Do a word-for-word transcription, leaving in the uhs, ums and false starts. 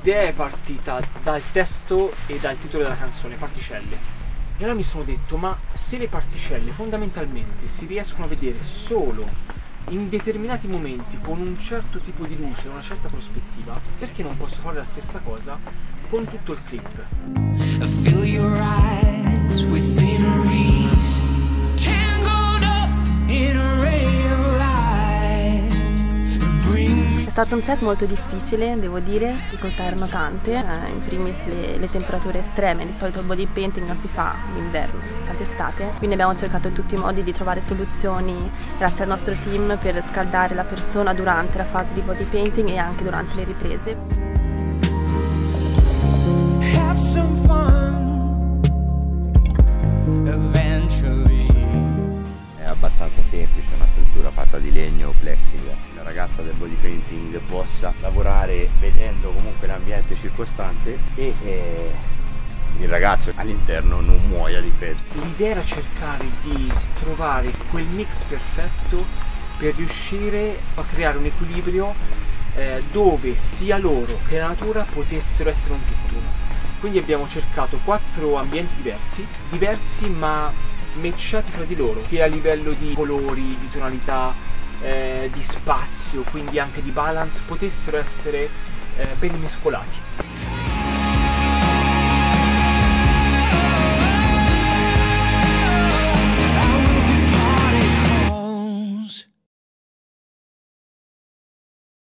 l'idea è partita dal testo e dal titolo della canzone, Particelle. E allora mi sono detto, ma se le particelle fondamentalmente si riescono a vedere solo in determinati momenti con un certo tipo di luce, una certa prospettiva, perché non posso fare la stessa cosa con tutto il clip? È stato un set molto difficile, devo dire, difficoltà erano tante, eh, in primis le, le temperature estreme, di solito il body painting non si fa d'inverno, si fa d'estate, quindi abbiamo cercato in tutti i modi di trovare soluzioni grazie al nostro team per scaldare la persona durante la fase di body painting e anche durante le riprese. Have some fun, eventually. È abbastanza semplice, una struttura fatta di legno o plexiglass. La ragazza del body painting possa lavorare vedendo comunque l'ambiente circostante e eh, il ragazzo all'interno non muoia di freddo. L'idea era cercare di trovare quel mix perfetto per riuscire a creare un equilibrio eh, dove sia loro che la natura potessero essere un tutt'uno. Quindi abbiamo cercato quattro ambienti diversi, diversi ma matchati fra di loro, che a livello di colori, di tonalità, eh, di spazio, quindi anche di balance, potessero essere eh, ben mescolati.